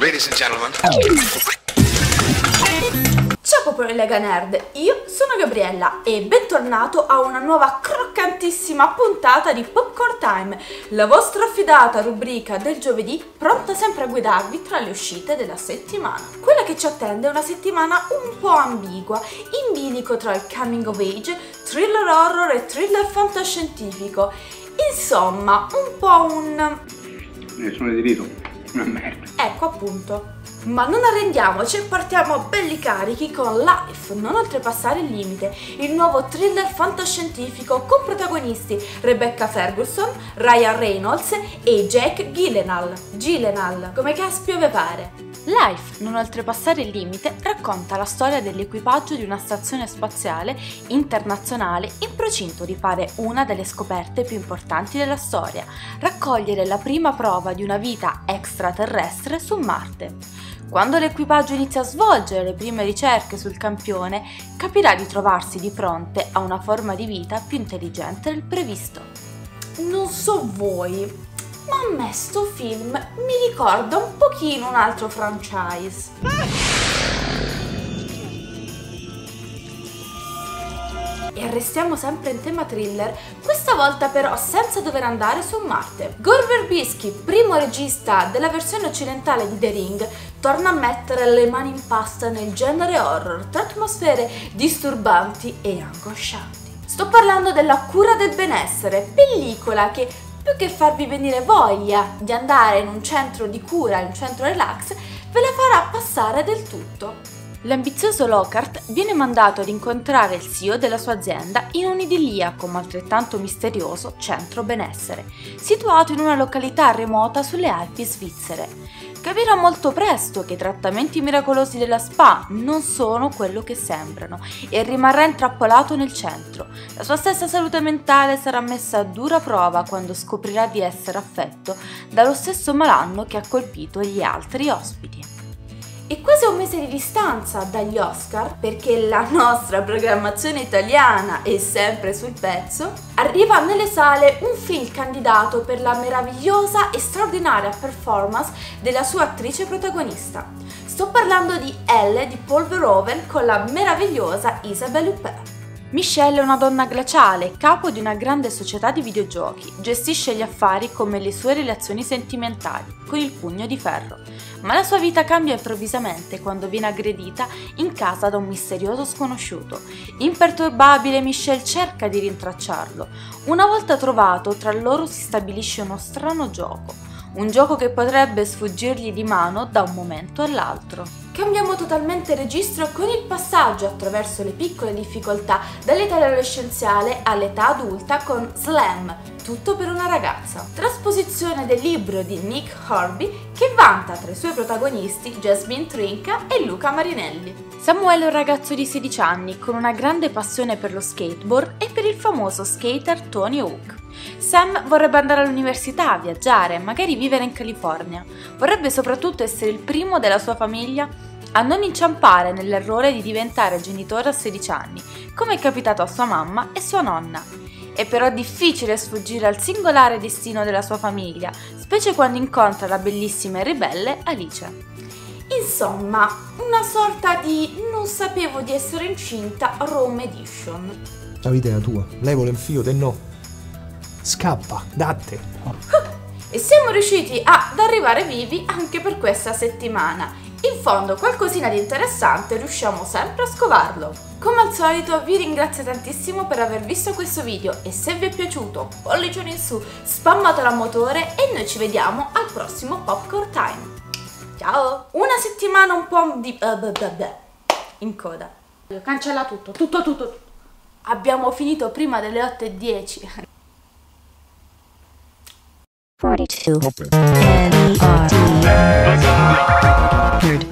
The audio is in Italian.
Ladies and gentlemen. Ciao popolo Lega Nerd, io sono Gabriella e bentornato a una nuova croccantissima puntata di Popcorn Time, la vostra affidata rubrica del giovedì pronta sempre a guidarvi tra le uscite della settimana. Quella che ci attende è una settimana un po' ambigua, in bilico tra il coming of age, thriller horror e thriller fantascientifico. Insomma, un po' un... Sono di rito, una merda. Ecco appunto. Ma non arrendiamoci e partiamo belli carichi con Life, non oltrepassare il limite, il nuovo thriller fantascientifico con protagonisti Rebecca Ferguson, Ryan Reynolds e Jake Gyllenhaal, come caspio ve pare. Life, non oltrepassare il limite, racconta la storia dell'equipaggio di una stazione spaziale internazionale in procinto di fare una delle scoperte più importanti della storia, raccogliere la prima prova di una vita extraterrestre su Marte. Quando l'equipaggio inizia a svolgere le prime ricerche sul campione, capirà di trovarsi di fronte a una forma di vita più intelligente del previsto. Non so voi, ma a me sto film mi ricorda un pochino un altro franchise. E restiamo sempre in tema thriller, questa volta però senza dover andare su Marte. Gore Verbinski, primo regista della versione occidentale di The Ring, torna a mettere le mani in pasta nel genere horror, tra atmosfere disturbanti e angoscianti. Sto parlando della Cura del benessere, pellicola che più che farvi venire voglia di andare in un centro di cura, in un centro relax, ve la farà passare del tutto. L'ambizioso Lockhart viene mandato ad incontrare il CEO della sua azienda in un idilliaco ma altrettanto misterioso centro benessere, situato in una località remota sulle Alpi svizzere. Capirà molto presto che i trattamenti miracolosi della spa non sono quello che sembrano e rimarrà intrappolato nel centro. La sua stessa salute mentale sarà messa a dura prova quando scoprirà di essere affetto dallo stesso malanno che ha colpito gli altri ospiti. E quasi a un mese di distanza dagli Oscar, perché la nostra programmazione italiana è sempre sul pezzo, arriva nelle sale un film candidato per la meravigliosa e straordinaria performance della sua attrice protagonista. Sto parlando di Elle di Paul Verhoeven con la meravigliosa Isabelle Huppert. Michelle è una donna glaciale, capo di una grande società di videogiochi, gestisce gli affari come le sue relazioni sentimentali, con il pugno di ferro. Ma la sua vita cambia improvvisamente quando viene aggredita in casa da un misterioso sconosciuto. Imperturbabile, Michelle cerca di rintracciarlo. Una volta trovato, tra loro si stabilisce uno strano gioco. Un gioco che potrebbe sfuggirgli di mano da un momento all'altro. Cambiamo totalmente registro con il passaggio attraverso le piccole difficoltà dall'età adolescenziale all'età adulta con Slam, tutto per una ragazza. Trasposizione del libro di Nick Hornby che vanta tra i suoi protagonisti Jasmine Trinca e Luca Marinelli. Samuele è un ragazzo di 16 anni con una grande passione per lo skateboard e per il famoso skater Tony Hawk. Sam vorrebbe andare all'università, viaggiare, magari vivere in California. Vorrebbe soprattutto essere il primo della sua famiglia a non inciampare nell'errore di diventare genitore a 16 anni, come è capitato a sua mamma e sua nonna. È però difficile sfuggire al singolare destino della sua famiglia, specie quando incontra la bellissima e ribelle Alice. Insomma, una sorta di non sapevo di essere incinta Rome Edition. La vita è la tua, lei vuole un figlio, te no. Scappa, datte. E siamo riusciti ad arrivare vivi anche per questa settimana. In fondo qualcosina di interessante riusciamo sempre a scovarlo. Come al solito vi ringrazio tantissimo per aver visto questo video e se vi è piaciuto pollicione in su, spammatelo a motore e noi ci vediamo al prossimo Popcorn Time. Ciao! Una settimana un po' di... in coda. Cancella tutto. Abbiamo finito prima delle 8:10. 42. Okay. N-E-R-D.